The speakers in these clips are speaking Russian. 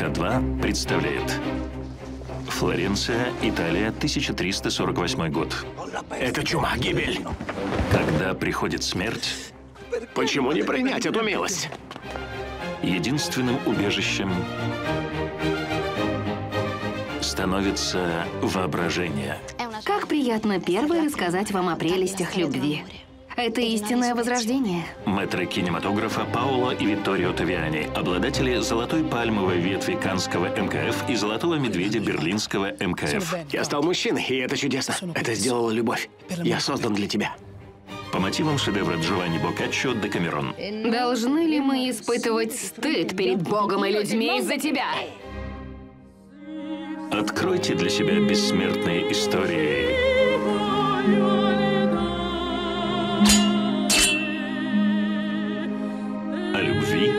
РК-2 представляет Флоренция, Италия, 1348 год. Это чума, гибель. Когда приходит смерть, Почему не принять эту милость? единственным убежищем становится воображение. Как приятно первой рассказать вам о прелестях любви. Это истинное возрождение. Мэтры кинематографа Паоло и Витторио Тавиани, обладатели золотой пальмовой ветви Каннского МКФ и золотого медведя Берлинского МКФ. Я стал мужчиной, и это чудесно. Это сделала любовь. Я создан для тебя. По мотивам шедевра Джованни Боккаччо «Декамерон». Должны ли мы испытывать стыд перед Богом и людьми из-за тебя? Откройте для себя бессмертные истории. О любви,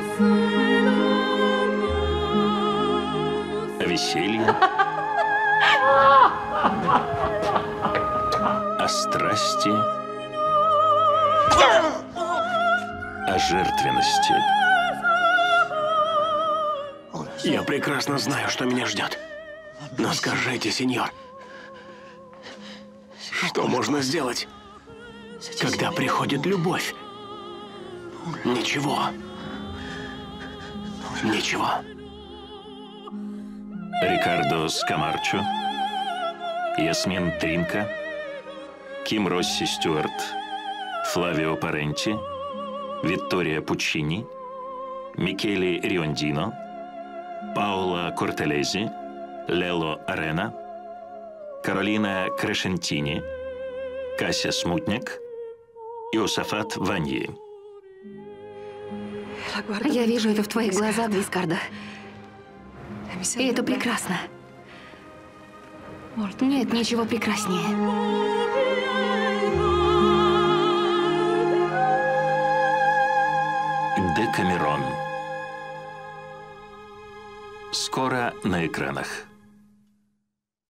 о веселье, о страсти, о жертвенности. Я прекрасно знаю, что меня ждет. Но скажите, сеньор, что можно сделать, когда приходит любовь? Ничего. Ничего. Рикардо Скамарчо, Ясмин Тринка, Ким Росси Стюарт, Флавио Паренти, Виттория Пуччини, Микеле Риондино, Паоло Кортелези, Лело Арена, Каролина Крешентини, Кася Смутняк, Иосафат Ваньи. Я вижу это в твоих глазах, Вискардо. И это прекрасно. Нет ничего прекраснее. Декамерон. Скоро на экранах.